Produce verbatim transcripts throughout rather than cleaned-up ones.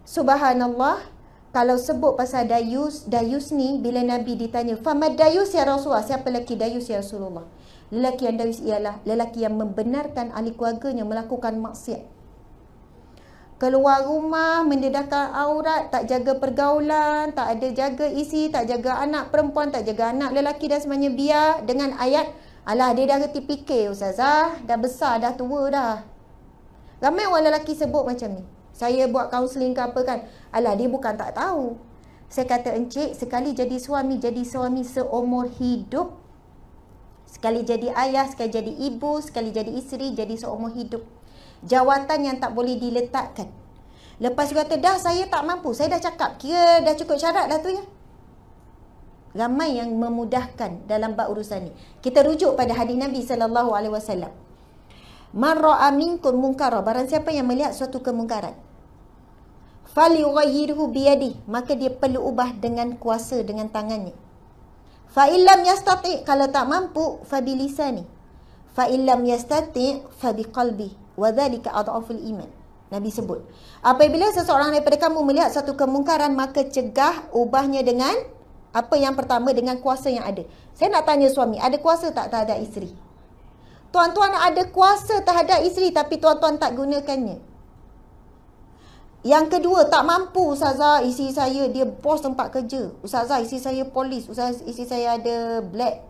Subhanallah, kalau sebut pasal dayus, dayus ni bila Nabi ditanya, "Famad dayus ya Rasulullah?" Siapa lelaki dayus ya Rasulullah? Lelaki yang dayus ialah lelaki yang membenarkan ahli keluarganya melakukan maksiat. Keluar rumah, mendedahkan aurat, tak jaga pergaulan, tak ada jaga isi, tak jaga anak perempuan, tak jaga anak lelaki dan sebagainya. Biar dengan ayat, alah dia dah reti fikir Ustazah, dah besar, dah tua dah. Ramai orang lelaki sebut macam ni. Saya buat kaunseling ke apa kan, alah dia bukan tak tahu. Saya kata, encik, sekali jadi suami, jadi suami seumur hidup. Sekali jadi ayah, sekali jadi ibu, sekali jadi isteri, jadi seumur hidup. Jawatan yang tak boleh diletakkan. Lepas tu kata, dah saya tak mampu, saya dah cakap, kira dah cukup syarat dah tu ya. Ramai yang memudahkan dalam bab urusan ni. Kita rujuk pada hadis Nabi sallallahu alaihi wasallam. Man ra'a minkum munkara, barang siapa yang melihat suatu kemungkaran, falyughayyirhu biyadihi, maka dia perlu ubah dengan kuasa, dengan tangannya. Fa illam yastati', kalau tak mampu, fa bilisani. Fa illam yastati' fa biqalbi. Wa dzalika adhaful iman. Nabi sebut, apabila seseorang daripada kamu melihat satu kemungkaran, maka cegah, ubahnya dengan apa yang pertama, dengan kuasa yang ada. Saya nak tanya suami, ada kuasa tak terhadap isteri? Tuan-tuan ada kuasa terhadap isteri tapi tuan-tuan tak gunakannya. Yang kedua, tak mampu Ustazah, isteri saya dia bos tempat kerja. Ustazah, isteri saya polis. Ustazah, isteri saya ada black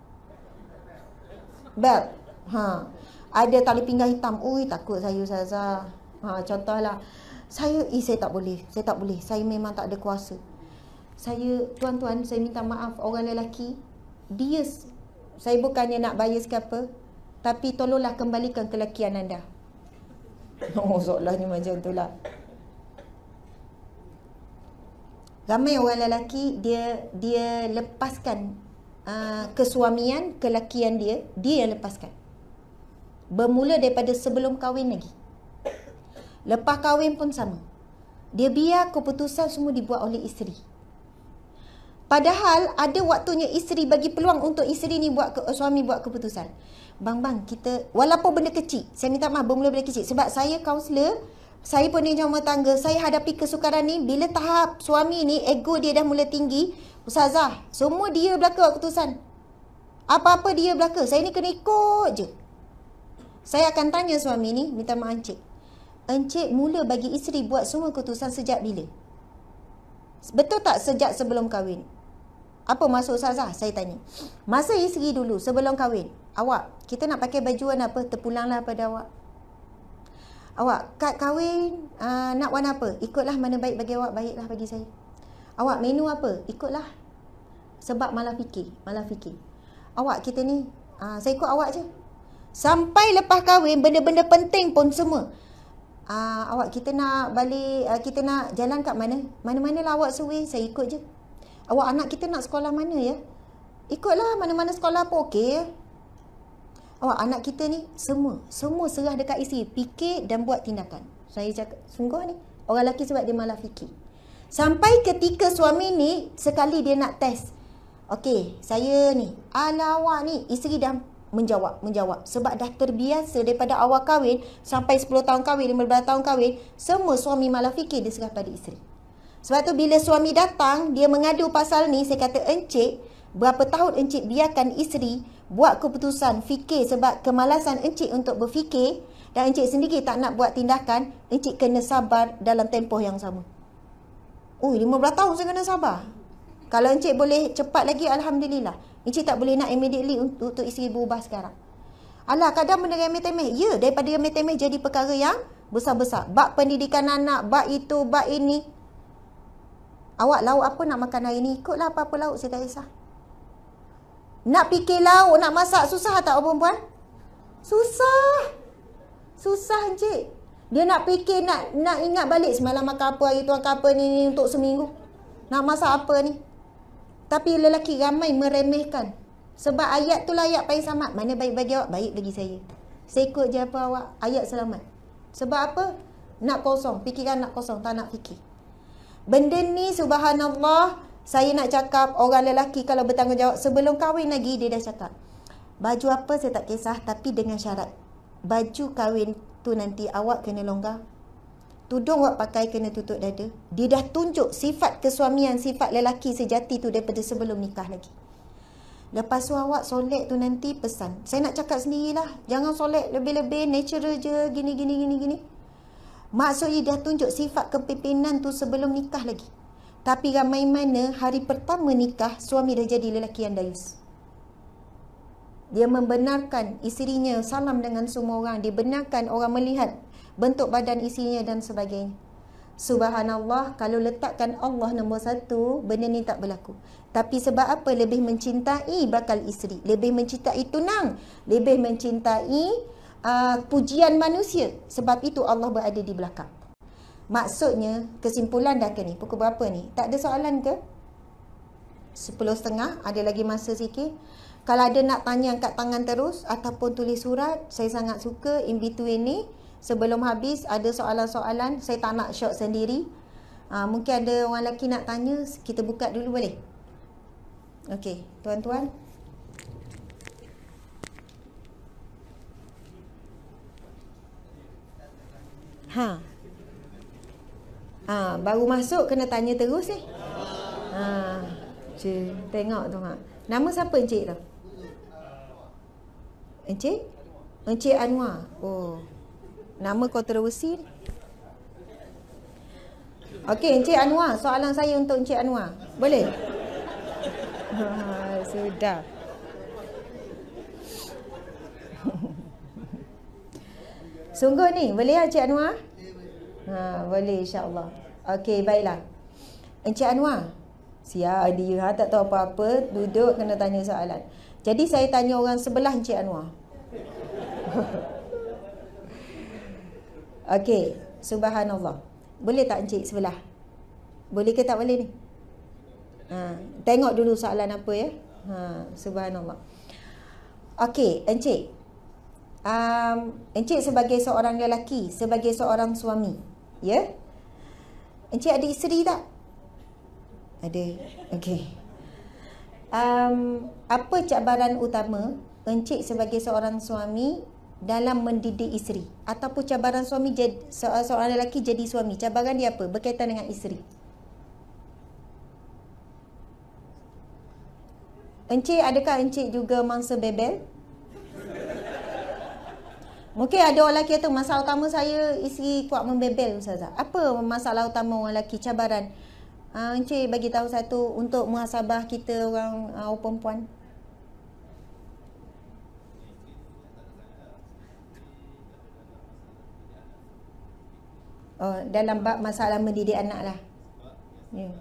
belt. Ha. Ada tali pinggang hitam. Ui, takut saya Ustazah. Ha, contohlah. Saya, eh saya tak boleh. Saya tak boleh. Saya memang tak ada kuasa. Saya, tuan-tuan, saya minta maaf orang lelaki. Dia, saya bukannya nak bias ke apa, tapi tolonglah kembalikan kelakian anda. Oh, soalnya macam itulah. Ramai orang lelaki, dia dia lepaskan uh, kesuamian, kelakian dia, dia yang lepaskan. Bermula daripada sebelum kahwin lagi. Lepas kahwin pun sama. Dia biar keputusan semua dibuat oleh isteri. Padahal ada waktunya isteri bagi peluang untuk isteri ni buat ke, suami buat keputusan. Bang bang kita, walaupun benda kecil, saya minta maaf bermula benda kecil, sebab saya kaunselor, saya pun ni rumah tangga, saya hadapi kesukaran ni bila tahap suami ni ego dia dah mula tinggi. Ustazah, semua dia belaka buat keputusan. Apa-apa dia belaka, saya ni kena ikut je. Saya akan tanya suami ni, minta maaf encik. Encik mula bagi isteri buat semua keputusan sejak bila? Betul tak sejak sebelum kahwin? Apa maksud Ustazah? Saya tanya. Masa isteri dulu sebelum kahwin, awak, kita nak pakai baju warna apa? Terpulanglah pada awak. Awak, kad kahwin uh, nak warna apa? Ikutlah mana baik bagi awak, baiklah bagi saya. Awak, menu apa? Ikutlah. Sebab malah fikir, malah fikir. Awak, kita ni, uh, saya ikut awak je. Sampai lepas kahwin, benda-benda penting pun semua. Uh, awak, kita nak balik, uh, kita nak jalan kat mana? Mana-mana lah awak suruh, saya ikut je. Awak, anak kita nak sekolah mana ya? Ikutlah, mana-mana sekolah pun okey ya. Awak, anak kita ni, semua, semua serah dekat isteri. Fikir dan buat tindakan. Saya cakap, sungguh ni, orang lelaki sebab dia malah fikir. Sampai ketika suami ni, sekali dia nak test. Okey, saya ni, ala awak ni, isteri dah menjawab, menjawab. Sebab dah terbiasa daripada awal kahwin, sampai sepuluh tahun kahwin, lima belas tahun kahwin, semua suami malah fikir dia serah pada isteri. Sebab tu bila suami datang, dia mengadu pasal ni, saya kata, encik, berapa tahun encik biarkan isteri buat keputusan, fikir sebab kemalasan encik untuk berfikir dan encik sendiri tak nak buat tindakan, encik kena sabar dalam tempoh yang sama. Oh, lima belas tahun saya kena sabar. Kalau encik boleh cepat lagi, Alhamdulillah. Encik tak boleh nak immediately untuk, untuk isteri berubah sekarang. Alah, kadang benda remeh-temeh. Ya, daripada remeh-temeh jadi perkara yang besar-besar. Bab pendidikan anak, bab itu, bab ini. Awak lauk apa nak makan hari ni? Ikutlah apa-apa lauk, saya tak kisah. Nak fikir lauk, nak masak, susah tak orang perempuan? Susah. Susah encik. Dia nak fikir, nak nak ingat balik semalam makan apa, hari tu makan apa ni, ni untuk seminggu. Nak masak apa ni. Tapi lelaki ramai meremehkan. Sebab ayat tu lah ayat paling selamat. Mana baik bagi awak, baik bagi saya. Saya ikut je apa awak, ayat selamat. Sebab apa? Nak kosong, fikiran nak kosong, tak nak fikir. Benda ni subhanallah, saya nak cakap orang lelaki kalau bertanggungjawab sebelum kahwin lagi dia dah cakap. Baju apa saya tak kisah, tapi dengan syarat. Baju kahwin tu nanti awak kena longgar. tudung awak pakai kena tutup dada. Dia dah tunjuk sifat kesuamian, sifat lelaki sejati tu daripada sebelum nikah lagi. Lepas tu awak solek tu nanti pesan. Saya nak cakap sendirilah. Jangan solek lebih-lebih, natural je, gini, gini, gini, gini. Maksudnya dah tunjuk sifat kepimpinan tu sebelum nikah lagi. Tapi ramai mana hari pertama nikah, suami dah jadi lelaki yang dayus. Dia membenarkan isterinya salam dengan semua orang. Dia benarkan orang melihat bentuk badan isterinya dan sebagainya. Subhanallah, kalau letakkan Allah nombor satu, benda ni tak berlaku. Tapi sebab apa? Lebih mencintai bakal isteri, lebih mencintai tunang, lebih mencintai uh, pujian manusia. Sebab itu Allah berada di belakang. Maksudnya, kesimpulan dah ke ni? Pukul berapa ni? Tak ada soalan ke? Sepuluh setengah, ada lagi masa sikit. Kalau ada nak tanya, angkat tangan terus ataupun tulis surat. Saya sangat suka in between ni. Sebelum habis ada soalan-soalan, saya tak nak short sendiri. Aa, mungkin ada orang lelaki nak tanya, kita buka dulu boleh? Okey, tuan-tuan. Ha. Ha, baru masuk kena tanya terus eh. Ha. Cik, tengok tu mak. Nama siapa encik tu? Encik? Encik Anwar. Oh. Nama kontroversi. Okey, Encik Anwar, soalan saya untuk Encik Anwar. Boleh? Ha, sudah. Sungguh ni, boleh ya Encik Anwar? Ha, boleh insya-Allah. Okey, baiklah. Encik Anwar, siap dia ha, tak tahu apa-apa, duduk kena tanya soalan. Jadi saya tanya orang sebelah Encik Anwar. Okey, subhanallah. Boleh tak encik sebelah? Boleh ke tak boleh ni? Ha, tengok dulu soalan apa ya. Ha, subhanallah. Okey, encik. Um, encik sebagai seorang lelaki, sebagai seorang suami, ya? Encik ada isteri tak? Ada. Okey. Um, apa cabaran utama encik sebagai seorang suami dalam mendidik isteri, ataupun cabaran suami jadi, seorang lelaki jadi suami, cabaran dia apa berkaitan dengan isteri? Encik, adakah encik juga mangsa bebel? Mungkin ada orang lelaki kata masalah utama saya isteri kuat membebel ustazah. Apa masalah utama orang lelaki, cabaran? Uh, encik bagi tahu satu untuk muhasabah kita orang uh, perempuan. Oh, dalam bab masalah mendidik anak lah. Ya.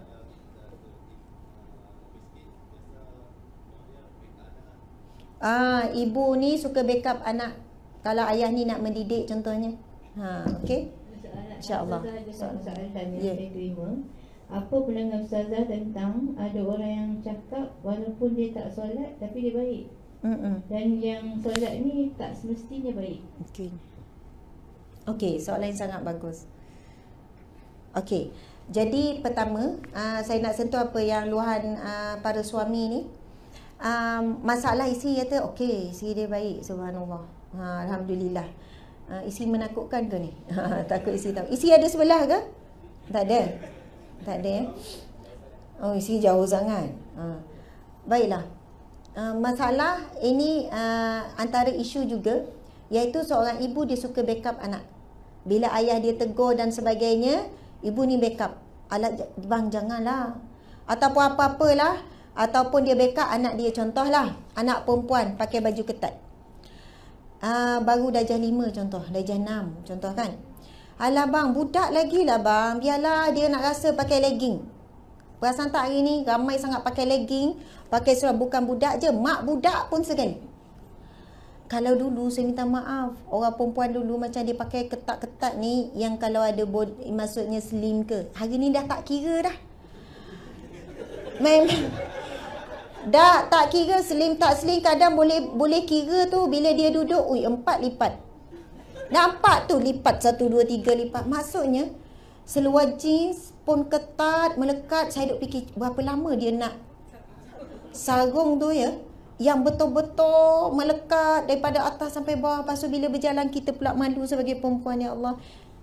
Ah, ibu ni suka backup anak. Kalau ayah ni nak mendidik contohnya. Ha, okey. Insya-Allah. Soalan tanya yeah. saya terima. Apa pandangan ustazah tentang ada orang yang cakap walaupun dia tak solat tapi dia baik. Mm-mm. Dan yang solat ni tak semestinya baik. Okey. Okey, soalan yang sangat bagus. Okey, jadi pertama uh, saya nak sentuh apa yang luahan uh, para suami ni. Um, masalah isteri kata okey, isteri dia baik, subhanallah. Ha, alhamdulillah. Uh, isteri menakutkan ke ni? Takut isteri tahu. Isteri ada sebelah ke? Tak ada. Tak ada ya. Oh, isteri jauh sangat. Ha. Baiklah. Uh, masalah ini uh, antara isu juga, iaitu seorang ibu dia suka backup anak. Bila ayah dia tegur dan sebagainya, ibu ni backup. Alat, bang janganlah. Ataupun apa-apalah. Ataupun dia backup anak dia. Contohlah, anak perempuan pakai baju ketat. Uh, baru darjah lima contoh. Darjah enam contoh kan. Alah bang, budak lagi lah bang. Biarlah dia nak rasa pakai legging. Perasan tak hari ni ramai sangat pakai legging. Pakai seluar, bukan budak je. Mak budak pun sekali. Kalau dulu saya minta maaf, orang perempuan dulu macam dia pakai ketat-ketat ni, yang kalau ada body, maksudnya slim ke. Hari ni dah tak kira dah. Memang dah tak kira slim tak slim, kadang boleh boleh kira tu bila dia duduk, ui empat lipat. Nampak tu lipat satu dua tiga lipat. Maksudnya seluar jeans pun ketat, melekat. Saya duk fikir berapa lama dia nak sarung tu ya, yang betul-betul melekat daripada atas sampai bawah. Lepas tu bila berjalan kita pula malu sebagai perempuan, ya Allah.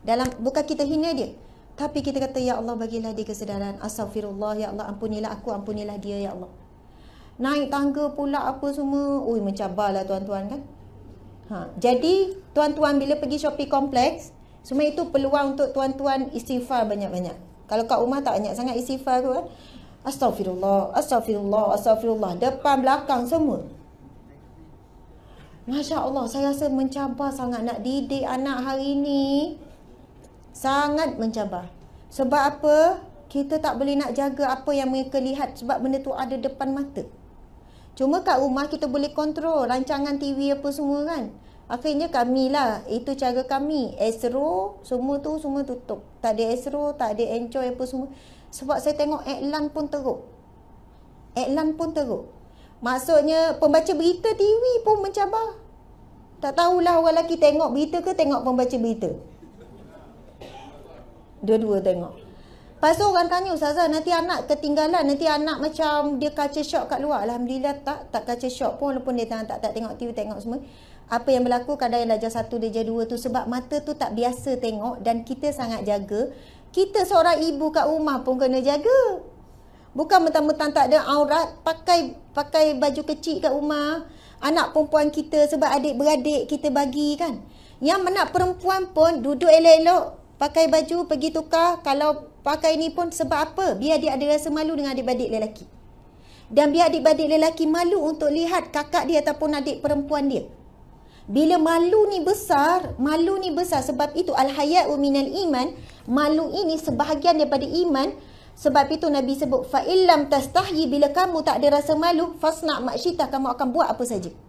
Dalam bukan kita hina dia, tapi kita kata ya Allah bagilah dia kesedaran. Astaghfirullah ya Allah, ampunilah aku, ampunilah dia ya Allah. Naik tangga pula apa semua, ui mencabarlah tuan-tuan kan. Ha, jadi tuan-tuan bila pergi shopping kompleks, semua itu peluang untuk tuan-tuan istighfar banyak-banyak. Kalau kat rumah tak banyak sangat istighfar tu kan. Astaghfirullah, astaghfirullah, astaghfirullah, depan belakang semua. Masya Allah, saya rasa mencabar sangat nak didik anak hari ini. Sangat mencabar. Sebab apa? Kita tak boleh nak jaga apa yang mereka lihat sebab benda tu ada depan mata. Cuma kat rumah kita boleh kontrol rancangan T V apa semua kan. Akhirnya kami lah, itu cara kami. Astro, semua tu semua tutup. Tak ada Astro, tak ada enjoy apa semua. Sebab saya tengok iklan pun teruk. Iklan pun teruk. Maksudnya pembaca berita T V pun mencabar. Tak tahulah orang lelaki tengok berita ke tengok pembaca berita. Dua-dua tengok. Lepas tu orang tanya, Ustazah nanti anak ketinggalan, nanti anak macam dia culture shock kat luar. Alhamdulillah tak, tak culture shock pun walaupun dia tak, tak, tak tengok T V, tengok semua. Apa yang berlaku kadang yang darjah satu, darjah dua tu sebab mata tu tak biasa tengok dan kita sangat jaga. Kita seorang ibu kat rumah pun kena jaga. Bukan mentang-mentang tak ada aurat, pakai pakai baju kecil kat rumah. Anak perempuan kita sebab adik-beradik kita bagi kan. Yang anak perempuan pun duduk elok-elok, pakai baju pergi tukar. Kalau pakai ni pun sebab apa? Biar dia ada rasa malu dengan adik-beradik lelaki. Dan biar adik-beradik lelaki malu untuk lihat kakak dia ataupun adik perempuan dia. Bila malu ni besar, malu ni besar sebab itu al-haya'u minal iman. Malu ini sebahagian daripada iman. Sebab itu Nabi sebut fa illam tastahyi, bila kamu tak ada rasa malu, fasna' maksyidah, kamu akan buat apa saja.